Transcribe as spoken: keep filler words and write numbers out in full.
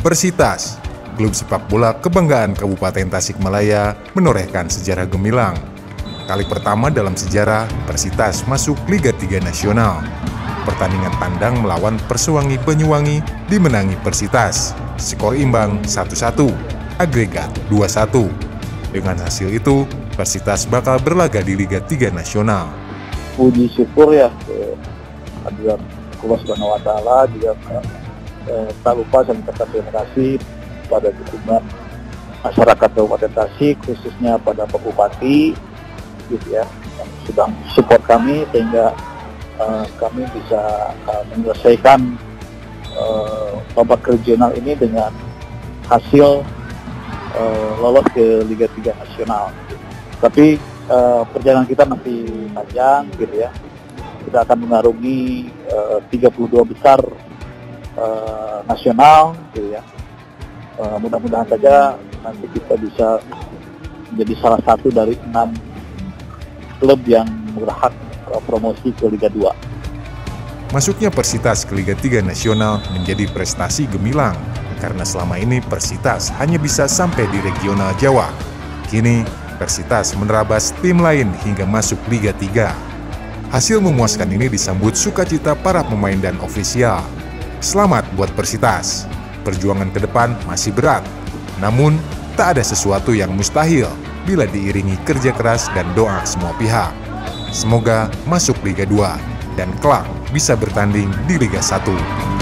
Persitas, klub sepak bola kebanggaan Kabupaten Tasikmalaya, menorehkan sejarah gemilang. Kali pertama dalam sejarah, Persitas masuk Liga tiga Nasional. Pertandingan tandang melawan Persewangi Banyuwangi dimenangi Persitas. Skor imbang satu satu, agregat dua satu. Dengan hasil itu, Persitas bakal berlaga di Liga tiga Nasional. Puji syukur ya kehadirat Allah Subhanahu wa Ta'ala, juga eh, tak lupa saya mengucapkan terima kasih pada dukungan masyarakat Kabupaten Tasik, khususnya pada Pak Bupati, gitu ya, yang sudah support kami sehingga uh, kami bisa uh, menyelesaikan uh, babak regional ini dengan hasil uh, lolos ke Liga tiga Nasional. Tapi uh, perjalanan kita masih panjang, gitu ya. Kita akan mengarungi uh, tiga puluh dua besar uh, nasional, gitu ya. Uh, mudah-mudahan saja nanti kita bisa menjadi salah satu dari enam klub yang berhak uh, promosi ke Liga dua. Masuknya Persitas ke Liga tiga Nasional menjadi prestasi gemilang karena selama ini Persitas hanya bisa sampai di regional Jawa. Kini Persitas menerabas tim lain hingga masuk Liga tiga. Hasil memuaskan ini disambut sukacita para pemain dan ofisial. Selamat buat Persitas. Perjuangan ke depan masih berat. Namun, tak ada sesuatu yang mustahil bila diiringi kerja keras dan doa semua pihak. Semoga masuk Liga dua dan kelak bisa bertanding di Liga satu.